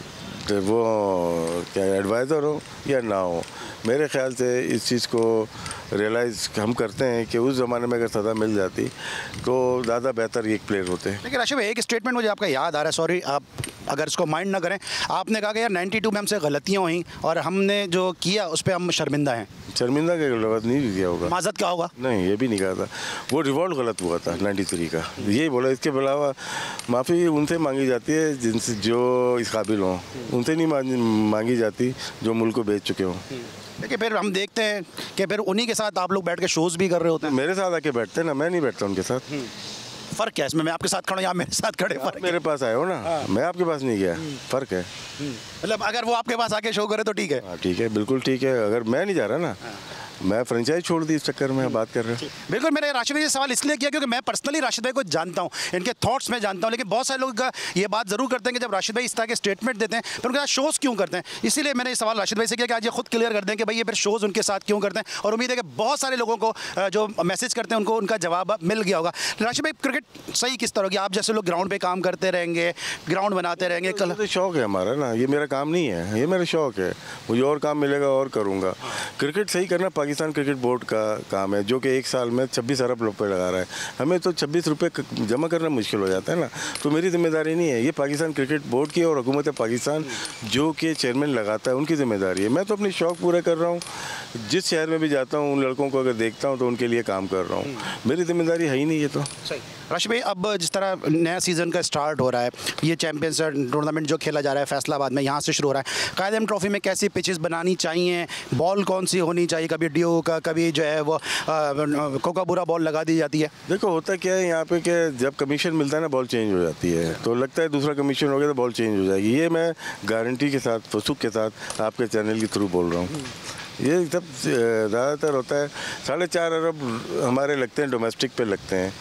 वो क्या एडवाइज़र हो या ना हो, मेरे ख्याल से इस चीज़ को रियलाइज़ हम करते हैं कि उस ज़माने में अगर सज़ा मिल जाती तो ज़्यादा बेहतर एक प्लेयर होते हैं। लेकिन राशिद भाई एक स्टेटमेंट मुझे आपका याद आ रहा है, सॉरी आप अगर इसको माइंड ना करें, आपने कहा कि यार बानवे में हमसे गलतियाँ हुई और हमने जो किया उस पर हम शर्मिंदा हैं। शर्मिंदा के गलत नहीं किया होगा, माजत क्या होगा? नहीं ये भी नहीं कहा था, वो रिवॉल्ट गलत हुआ था तिरानवे का, यही बोला। इसके अलावा माफ़ी उनसे मांगी जाती है जिनसे जो इस काबिल हों, उनसे नहीं मांगी जाती जो मुल्क को बेच चुके हों। देखिए फिर हम देखते हैं कि फिर उन्हीं के साथ आप लोग बैठ के शोज़ भी कर रहे होते हैं। मेरे साथ आके बैठते हैं ना, मैं नहीं बैठता उनके साथ। फ़र्क क्या है इसमें? मैं आपके साथ खड़ा हूँ, आप मेरे साथ खड़े, फ़र्क मेरे पास आए हो ना, मैं आपके पास नहीं गया, फ़र्क है। मतलब अगर वो आपके पास आके शो करे तो ठीक है? हाँ ठीक है, बिल्कुल ठीक है। अगर मैं नहीं जा रहा ना, मैं फ्रेंचाइज छोड़ दी इस चक्कर में बात कर रहे हैं। बिल्कुल, मैंने राशिद भाई ये सवाल इसलिए किया क्योंकि मैं पर्सनली राशिद भाई को जानता हूँ, इनके थॉट्स में जानता हूँ, लेकिन बहुत सारे लोग ये बात ज़रूर करते हैं कि जब राशिद भाई इस तरह के स्टेटमेंट देते हैं फिर उनके साथ शोज़ क्यों करते हैं। इसीलिए मैंने ये सवाल राशिद भाई से किया कि आज ये खुद क्लियर कर दें कि भाई ये फिर शोज़ उनके साथ क्यों करते हैं, और उम्मीद है कि बहुत सारे लोगों को जो मैसेज करते हैं उनको उनका जवाब मिल गया होगा। राशिद भाई क्रिकेट सही किस तरह की, आप जैसे लोग ग्राउंड पर काम करते रहेंगे, ग्राउंड बनाते रहेंगे, कल तो शौक है हमारा ना, ये मेरा काम नहीं है, ये मेरा शौक है, मुझे और काम मिलेगा और करूँगा। क्रिकेट सही करना पाकिस्तान क्रिकेट बोर्ड का काम है, जो कि एक साल में छब्बीस अरब रुपए लगा रहा है। हमें तो छब्बीस रुपए जमा करना मुश्किल हो जाता है ना, तो मेरी जिम्मेदारी नहीं है, ये पाकिस्तान क्रिकेट बोर्ड की और हुकूमत पाकिस्तान जो कि चेयरमैन लगाता है उनकी जिम्मेदारी है। मैं तो अपने शौक़ पूरे कर रहा हूँ, जिस शहर में भी जाता हूँ उन लड़कों को अगर देखता हूँ तो उनके लिए काम कर रहा हूँ, मेरी जिम्मेदारी है ही नहीं ये तो। सही। राशिद भाई अब जिस तरह नया सीज़न का स्टार्ट हो रहा है, ये चैंपियंस टूर्नामेंट जो खेला जा रहा है फैसलाबाद में, यहाँ से शुरू हो रहा है, कायदे ट्रॉफी में कैसी पिचेस बनानी चाहिए, बॉल कौन सी होनी चाहिए, कभी ड्यू का, कभी जो है वो कोकाबुरा बॉल लगा दी जाती है। देखो होता क्या है यहाँ पे कि जब कमीशन मिलता है ना बॉल चेंज हो जाती है, तो लगता है दूसरा कमीशन हो गया तो बॉल चेंज हो जाएगी। ये मैं गारंटी के साथ, फसूक के साथ आपके चैनल के थ्रू बोल रहा हूँ। ये सब ज़्यादातर होता है, साढ़े चार अरब हमारे लगते हैं, डोमेस्टिक पे लगते हैं,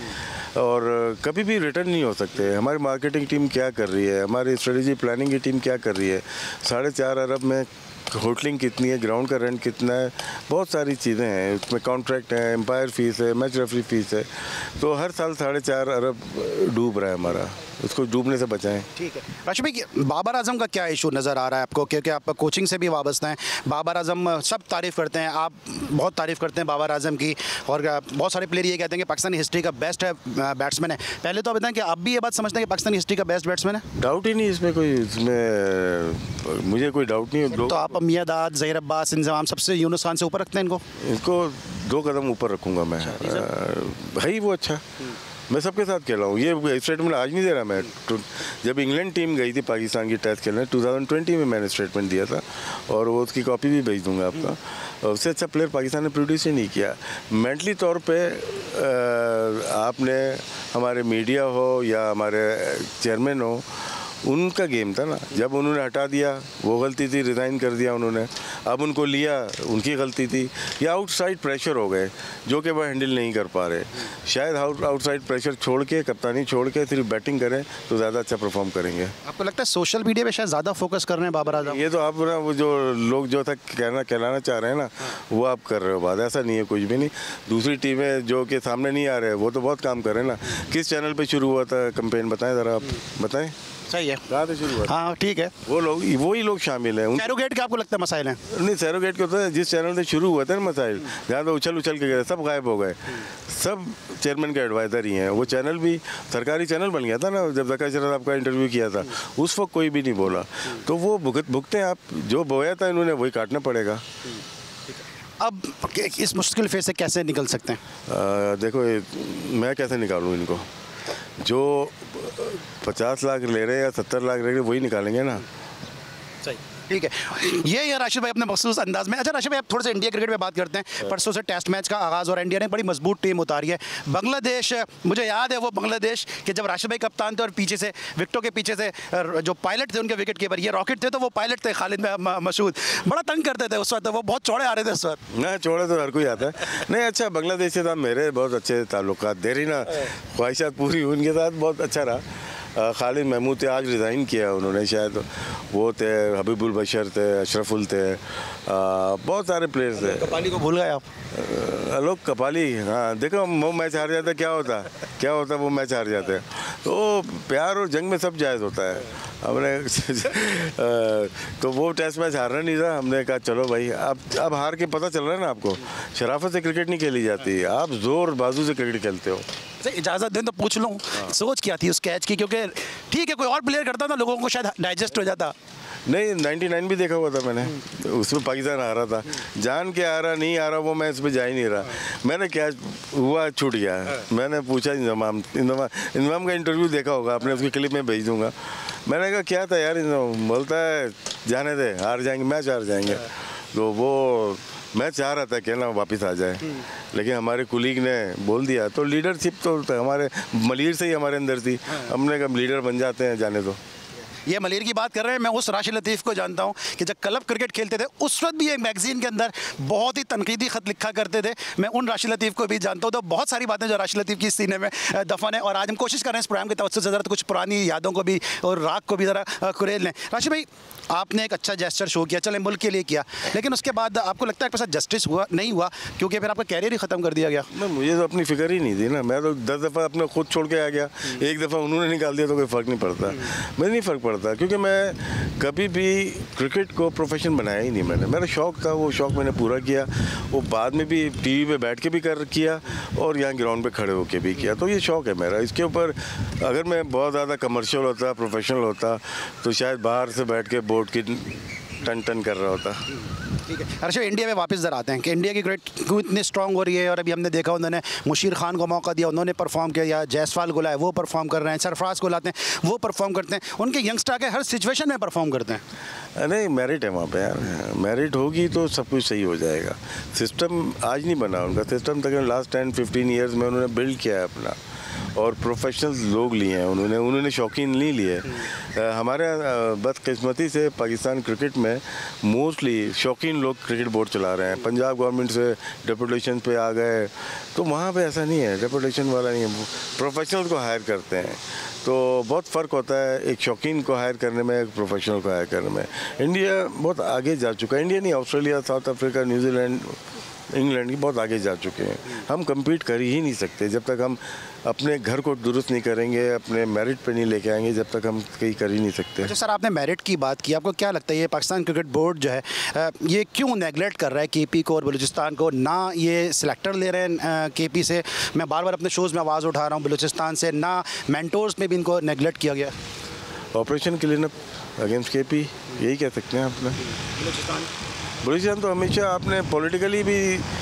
और कभी भी रिटर्न नहीं हो सकते। हमारी मार्केटिंग टीम क्या कर रही है, हमारी स्ट्रेटजी प्लानिंग की टीम क्या कर रही है, साढ़े चार अरब में होटलिंग कितनी है, ग्राउंड का रेंट कितना है, बहुत सारी चीज़ें हैं उसमें, कॉन्ट्रैक्ट है, एम्पायर फीस है, मैच रेफरी फीस है, तो हर साल साढ़े चार अरब डूब रहा है हमारा, उसको डूबने से बचाएं। ठीक है राशिद भाई, बाबर आजम का क्या इशू नज़र आ रहा है आपको, क्योंकि आप कोचिंग से भी वाबस्ता हैं। बाबर आजम सब तारीफ़ करते हैं, आप बहुत तारीफ़ करते हैं बाबर आजम की, और बहुत सारे प्लेयर ये कहते हैं कि पाकिस्तानी हिस्ट्री का बेस्ट है बैट्समैन है। पहले तो आप बताएं कि आप भी ये बात समझते हैं कि पाकिस्तानी हिस्ट्री का बेस्ट बैट्समैन है? डाउट ही नहीं इसमें, कोई इसमें मुझे कोई डाउट नहीं है। तो आप मियादाद, ज़हीर अब्बास, इंज़माम सबसे यूनुस खान से ऊपर रखते हैं इनको? इनको दो कदम ऊपर रखूँगा मैं, भाई वो अच्छा, मैं सबके साथ खेला हूँ। ये स्टेटमेंट आज नहीं दे रहा मैं, तो जब इंग्लैंड टीम गई थी पाकिस्तान की टेस्ट खेलने दो हज़ार बीस में मैंने स्टेटमेंट दिया था, और वो उसकी कॉपी भी भेज दूंगा आपका। और उससे अच्छा प्लेयर पाकिस्तान ने प्रोड्यूस ही नहीं किया। मेंटली तौर पे आपने हमारे मीडिया हो या हमारे चेयरमैन हो, उनका गेम था ना, जब उन्होंने हटा दिया वो गलती थी, रिज़ाइन कर दिया उन्होंने, अब उनको लिया उनकी गलती थी, या आउटसाइड प्रेशर हो गए जो कि वह हैंडल नहीं कर पा रहे। शायद आउटसाइड प्रेशर छोड़ के, कप्तानी छोड़ के सिर्फ बैटिंग करें तो ज़्यादा अच्छा परफॉर्म करेंगे। आपको लगता है सोशल मीडिया पे शायद ज़्यादा फोकस कर रहे हैं बाबर आजम? ये तो आप ना वो जो लोग जो था कहना कहलाना चाह रहे हैं ना, वो आप कर रहे हो बात, ऐसा नहीं है, कुछ भी नहीं। दूसरी टीमें जो कि सामने नहीं आ रहे वो तो बहुत काम कर रहे हैं ना। किस चैनल पर शुरू हुआ था कैंपेन, बताएं ज़रा, आप बताएं। सही है, कहाँ से शुरू हुआ? हाँ ठीक है, वो लोग वही लोग शामिल हैं। सैरोगेट के आपको लगता है मसाइल हैं? नहीं, सैरोगेट के होता है जिस चैनल से शुरू हुआ था ना मसाइल, जहाँ तो उछल उछल के गए, सब गायब हो गए, सब चेयरमैन के एडवाइज़र ही हैं। वो चैनल भी सरकारी चैनल बन गया था ना, जब ज़का शरद आपका इंटरव्यू किया था उस वक्त कोई भी नहीं बोला, तो वो भुगत भुगते हैं। आप जो बोया था इन्होंने वही काटना पड़ेगा। अब इस मुश्किल फेज से कैसे निकल सकते हैं? आ, देखो मैं कैसे निकालूँ इनको, जो पचास लाख ले रहे हैं या सत्तर लाख ले रहे हैं वही निकालेंगे ना। सही, ठीक है, ये है राशिद भाई अपने मखसूस अंदाज में। अच्छा राशिद भाई, आप थोड़े से इंडिया क्रिकेट में बात करते हैं। परसों से टेस्ट मैच का आगाज़ और इंडिया ने बड़ी मजबूत टीम उतारी है। बांग्लादेश, मुझे याद है वो बांग्लादेश कि जब राशिद भाई कप्तान थे और पीछे से विकेटों के पीछे से जो पायलट थे उनके विकेट कीपर, ये रॉकेट थे तो वो पायलट थे खालिद मसूद, बड़ा तंग करते थे उस वक्त, वो बहुत चौड़े आ रहे थे उस वक्त। ना चौड़े तो हर कोई आता है। नहीं अच्छा, बांग्लादेश के साथ मेरे बहुत अच्छे ताल्लुकात, देरी ना ख्वाहिशात पूरी हुई उनके साथ, बहुत अच्छा रहा। खालिद महमूद थे, आज रिज़ाइन किया उन्होंने, शायद वो थे, हबीबुल बशर थे, अशरफुल थे, आ, बहुत सारे प्लेयर्स थे। कपाली को भूल गए आप? लोग कपाली, हाँ देखो वो मैच हार जाता क्या होता क्या होता वो मैच हार जाते हैं। तो प्यार और जंग में सब जायज़ होता है। हमने तो वो टेस्ट मैच हारना नहीं था, हमने कहा चलो भाई अब अब हार के पता चल रहा है ना आपको, शराफत से क्रिकेट नहीं खेली जाती, आप जोर बाजू से क्रिकेट खेलते हो। इजाज़त दें तो पूछ लूँ, सोच क्या थी उस कैच की? क्योंकि ठीक है कोई और प्लेयर करता था लोगों को शायद डाइजेस्ट हो जाता। नहीं, निन्यानवे भी देखा हुआ था मैंने, उसमें पाकिस्तान आ रहा था, जान के आ रहा नहीं आ रहा वो मैच पे जा ही नहीं रहा, मैंने क्या हुआ छूट गया। मैंने पूछा इंतमाम इंतमाम इंतमाम का इंटरव्यू देखा होगा आपने, उसकी क्लिप में भेज दूंगा। मैंने कहा क्या था यार, बोलता है जाने दे, हार जाएंगे, मैच हार जाएंगे। तो वो मैं चाह रहा था कि ना वापस आ जाए, लेकिन हमारे कुलीग ने बोल दिया। तो लीडरशिप तो हमारे मलिर से ही हमारे अंदर थी, हमने कहा लीडर बन जाते हैं, जाने दो। ये मलिर की बात कर रहे हैं, मैं उस राशिद लतीफ़ को जानता हूँ कि जब क्लब क्रिकेट खेलते थे उस वक्त भी एक मैगजीन के अंदर बहुत ही तनकीदी ख़त लिखा करते थे। मैं उन राशिद लतीफ़ को भी जानता हूँ, तो बहुत सारी बातें जो राशिद लतीफ़ की सीने में दफन है। और आज हम कोशिश कर रहे हैं इस प्रोग्राम के तवज्जो से ज़रा कुछ पुरानी यादों को भी और राग को भी ज़रा कुरेल लें। राशिद भाई, आपने एक अच्छा जेस्चर शो किया, चले मुल्क के लिए किया, लेकिन उसके बाद आपको लगता है आपके साथ जस्टिस हुआ नहीं हुआ, क्योंकि फिर आपका कैरियर ही ख़त्म कर दिया गया? मैं मुझे तो अपनी फिक्र ही नहीं थी ना, मैं तो दस दफ़ा अपना खुद छोड़ के आ गया, एक दफ़ा उन्होंने निकाल दिया तो कोई फ़र्क नहीं पड़ता, मुझे नहीं फ़र्क पड़ता, क्योंकि मैं कभी भी क्रिकेट को प्रोफेशन बनाया ही नहीं। मैंने मेरा शौक़ था, वो शौक़ मैंने पूरा किया, वो बाद में भी टीवी पे बैठ के भी कर किया और यहाँ ग्राउंड पे खड़े होके भी किया। तो ये शौक़ है मेरा। इसके ऊपर अगर मैं बहुत ज़्यादा कमर्शियल होता, प्रोफेशनल होता, तो शायद बाहर से बैठ के बोर्ड की टन टन कर रहा होता। ठीक है हर्षद, इंडिया में वापस ज़रा आते हैं कि इंडिया की क्रिकेट क्यों इतनी स्ट्रॉन्ग हो रही है। और अभी हमने देखा उन्होंने मुशीर खान को मौका दिया, उन्होंने परफॉर्म किया, जायसवाल को लाए वो परफॉर्म कर रहे हैं, सरफराज को लाते हैं वो परफॉर्म करते हैं, उनके यंगस्टर के हर सिचुएशन में परफॉर्म करते हैं। नहीं, मेरिट है वहाँ पे यार, मेरिट होगी तो सब कुछ सही हो जाएगा। सिस्टम आज नहीं बना उनका, सिस्टम तक लास्ट टेन फिफ्टीन ईयर्स में उन्होंने बिल्ड किया है अपना, और प्रोफेशनल लोग लिए हैं उन्होंने, उन्होंने शौकीन नहीं लिए। हमारे बदकिस्मती से पाकिस्तान क्रिकेट में मोस्टली शौकीन लोग क्रिकेट बोर्ड चला रहे हैं, पंजाब गवर्नमेंट से डेपुटेशन पे आ गए, तो वहाँ पे ऐसा नहीं है, डेपुटेशन वाला नहीं है, प्रोफेशनल को हायर करते हैं। तो बहुत फ़र्क होता है एक शौकीन को हायर करने में, एक प्रोफेशनल को हायर करने में। इंडिया बहुत आगे जा चुका है, इंडिया नहीं, Australia, South Africa, New Zealand, England की बहुत आगे जा चुके हैं। हम कम्पीट कर ही नहीं सकते जब तक हम अपने घर को दुरुस्त नहीं करेंगे, अपने मेरिट पे नहीं लेके आएंगे, जब तक हम कहीं कर ही नहीं सकते। अच्छा सर, आपने मेरिट की बात की, आपको क्या लगता है ये पाकिस्तान क्रिकेट बोर्ड जो है ये क्यों नेगलेक्ट कर रहा है केपी को और बलूचिस्तान को? ना ये सिलेक्टर ले रहे हैं केपी से, मैं बार बार अपने शोज़ में आवाज़ उठा रहा हूँ, बलूचिस्तान से, ना मेंटोर्स में भी इनको नेगलेक्ट किया गया। Operation clean up against KP, यही कह सकते हैं आपने। बलूचिस्तान तो हमेशा आपने पॉलिटिकली भी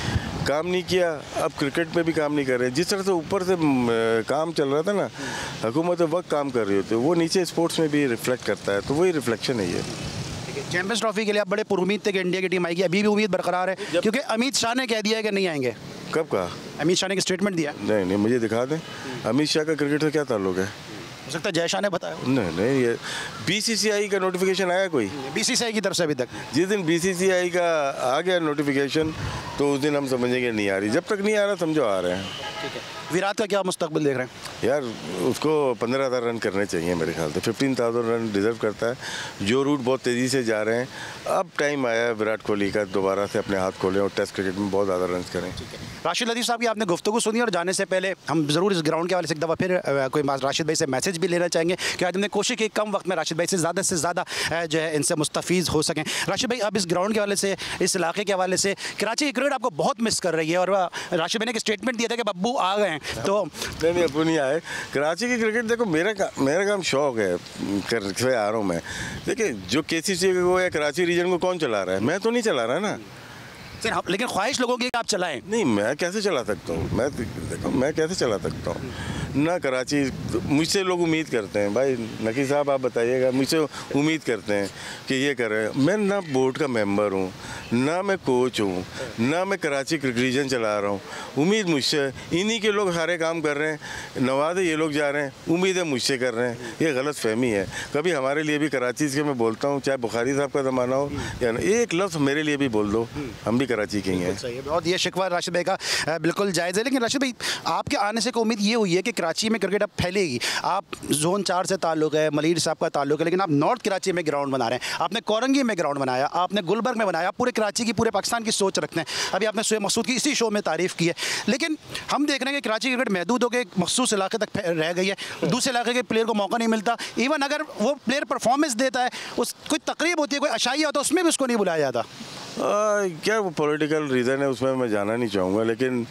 काम नहीं किया, अब क्रिकेट में भी काम नहीं कर रहे। जिस तरह से ऊपर से काम चल रहा था ना, हुकूमत वक्त काम कर रही होती है, वो नीचे स्पोर्ट्स में भी रिफ्लेक्ट करता है, तो वही रिफ्लेक्शन है ये। चैंपियंस ट्रॉफी के लिए आप बड़े पुरुमीद थे कि इंडिया की टीम आएगी, अभी भी उम्मीद बरकरार है? क्योंकि अमित शाह ने कह दिया है कि नहीं आएंगे। कब कहा? अमित शाह ने स्टेटमेंट दिया। नहीं नहीं, मुझे दिखा दें अमित शाह का क्रिकेट से क्या ताल्लुक है? हो सकता है जय शाह ने बताया। नहीं नहीं, ये बीसीसीआई का नोटिफिकेशन आया कोई? बीसीसीआई की तरफ से अभी तक जिस दिन बीसीसीआई का आ गया नोटिफिकेशन तो उस दिन हम समझेंगे नहीं आ रही, जब तक नहीं आ रहा समझो आ रहे हैं। ठीक है, विराट का क्या मुस्तकबिल देख रहे हैं? यार उसको पंद्रह हज़ार रन करने चाहिए मेरे ख्याल से, फिफ्टीन थाउजेंड रन डिजर्व करता है। जो रूट बहुत तेज़ी से जा रहे हैं, अब टाइम आया है विराट कोहली का दोबारा से अपने हाथ खोलें और टेस्ट क्रिकेट में बहुत ज़्यादा रन करें। राशिद लतीफ़ साहब की आपने गुफ्तगू सुनी, और जाने से पहले हम ज़रूर इस ग्राउंड के हवाले से एक दफ़ा फिर कोई राशिद भाई से मैसेज भी लेना चाहेंगे कि आज हमने कोशिश की कम वक्त में राशिद भाई से ज़्यादा से ज़्यादा जो है इनसे मुस्तफ़ीज़ हो सकें। राशिद भाई, अब इस ग्राउंड के हवाले से, इस इलाके के हवाले से, कराची की क्रिकेट आपको बहुत मिस कर रही है, और राशिद भाई ने एक स्टेटमेंट दिया था कि बब्बू आ गए हैं, तो नहीं नहीं अबू नहीं आए। कराची की क्रिकेट देखो, मेरा का, मेरा काम शौक़ है, कर से आ रहा हूँ मैं। देखिए जो के सी सी को या कराची रीजन को कौन चला रहा है? मैं तो नहीं चला रहा ना सर, लेकिन ख्वाहिश लोगों की आप चलाएं। नहीं, मैं कैसे चला सकता हूँ? मैं देखो मैं कैसे चला सकता हूँ ना? कराची मुझसे लोग उम्मीद करते हैं, भाई नकी साहब आप बताइएगा, मुझसे उम्मीद करते हैं कि ये कर रहे हैं। मैं ना बोर्ड का मेंबर हूँ, ना मैं कोच हूँ, ना मैं कराची क्रिकेट रीजन चला रहा हूँ। उम्मीद मुझसे, इन्हीं के लोग सारे काम कर रहे हैं, नवादे ये लोग जा रहे हैं, उम्मीदें मुझसे कर रहे हैं, ये गलत फहमी है। कभी हमारे लिए भी कराची के मैं बोलता हूँ, चाहे बुखारी साहब का ज़माना हो या एक लफ्ज़ मेरे लिए भी बोल दो, हम भी कराची के हैं। बहुत ये शिकवा राशिद भाई का बिल्कुल जायज़ है। लेकिन राशिद भाई, आपके आने से को उम्मीद ये हुई है कि कराची में क्रिकेट अब फैलेगी। आप जोन चार से ताल्लुक़ है, मलिर साहब का ताल्लुक़ है, लेकिन आप नॉर्थ कराची में ग्राउंड बना रहे हैं, आपने कोरंगी में ग्राउंड बनाया, आपने गुलबर्ग में बनाया, पूरे कराची की, पूरे पाकिस्तान की सोच रखते हैं। अभी आपने शुएब मसूद की इसी शो में तारीफ़ की है, लेकिन हम देख रहे हैं कि कराची क्रिकेट महदूद होकर एक मखसूस इलाके तक रह गई है, दूसरे इलाके के प्लेयर को मौका नहीं मिलता। इवन अगर वो प्लेयर परफॉर्मेंस देता है, उस कोई तकरीब होती है, कोई अशाइया होता है, उसमें भी उसको नहीं बुलाया जाता। आ, क्या वो पॉलिटिकल रीज़न है, उसमें मैं जाना नहीं चाहूँगा, लेकिन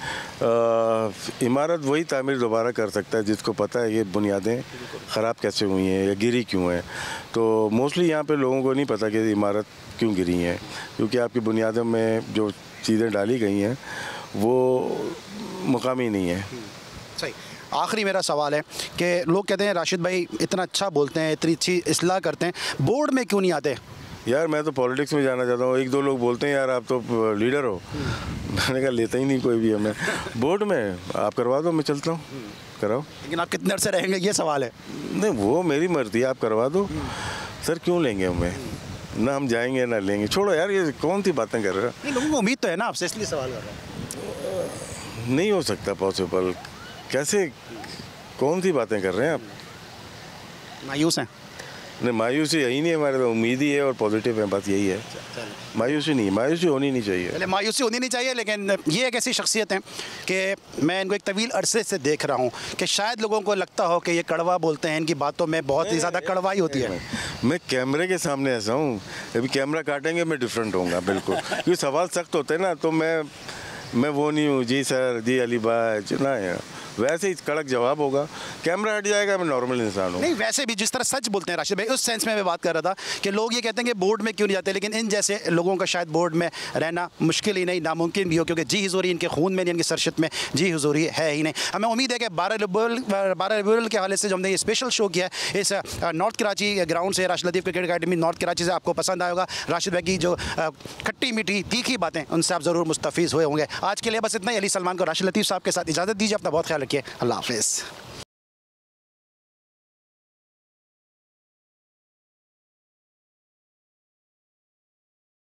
आ, इमारत वही तामीर दोबारा कर सकता है जिसको पता है ये बुनियादें ख़राब कैसे हुई हैं या गिरी क्यों हैं। तो मोस्टली यहाँ पे लोगों को नहीं पता कि इमारत क्यों गिरी हैं, क्योंकि आपकी बुनियादों में जो चीज़ें डाली गई हैं वो मुकामी नहीं है। सही। आखिरी मेरा सवाल है कि लोग कहते हैं राशिद भाई इतना अच्छा बोलते हैं, इतनी अच्छी इस्लाह करते हैं, बोर्ड में क्यों नहीं आते? यार मैं तो पॉलिटिक्स में जाना चाहता हूँ। एक दो लोग बोलते हैं यार आप तो लीडर हो, मैंने कहा लेता ही नहीं कोई भी हमें बोर्ड में। आप करवा दो, मैं चलता हूँ, कराओ। लेकिन आप कितने अर्से रहेंगे, ये सवाल है। नहीं वो मेरी मर्जी, आप करवा दो। सर क्यों लेंगे हमें, ना हम जाएंगे ना लेंगे। छोड़ो यार, ये कौन सी बातें कर रहे हो। नहीं, लोगों को उम्मीद तो है ना आपसे, इसलिए सवाल कर रहा हूँ। नहीं हो सकता पॉसिबल, कैसे, कौन सी बातें कर रहे हैं आप। मायूस हैं? नहीं मायूसी यही नहीं है हमारे, तो उम्मीद ही है और पॉजिटिव है, बस यही है। मायूसी नहीं, मायूसी होनी नहीं चाहिए। पहले मायूसी होनी नहीं चाहिए, लेकिन ये एक ऐसी शख्सियत है कि मैं इनको एक तवील अरसे से देख रहा हूँ कि शायद लोगों को लगता हो कि ये कड़वा बोलते हैं, इनकी बातों में बहुत ही ज़्यादा कड़वाई होती है। मैं कैमरे के सामने ऐसा हूँ, अभी कैमरा काटेंगे मैं डिफरेंट होऊंगा बिल्कुल, क्योंकि सवाल सख्त होते हैं ना, तो मैं मैं वो नहीं हूँ जी सर जी अली भाई ना, वैसे ही कड़क जवाब होगा। कैमरा हट जाएगा, मैं नॉर्मल इंसान हूँ। नहीं वैसे भी जिस तरह सच बोलते हैं राशिद भाई, उस सेंस में मैं बात कर रहा था कि लोग ये कहते हैं कि बोर्ड में क्यों नहीं जाते, लेकिन इन जैसे लोगों का शायद बोर्ड में रहना मुश्किल ही नहीं, नामुमकिन भी हो, क्योंकि जी हुजूरी इनके खून में नहीं, इनकी सरशत में जी हुजूरी है ही नहीं। हमें उम्मीद है कि बारह बारह रबीउल के हवाले से जो हमने ये स्पेशल शो किया है इस नॉर्थ कराची ग्राउंड से, Rashid Latif cricket academy north Karachi से, आपको पसंद आएगा। राशिद भाई की जो खट्टी मीठी तीखी बातें, उनसे आप ज़रूर मुस्तफ़ीज़ हुए होंगे। आज के लिए बस इतना ही। अली सलमान को राशिद लतीफ़ साहब के साथ इजाज़त दीजिए, अपना बहुत ख्याल रखिए, अल्लाह हाफ़िज़।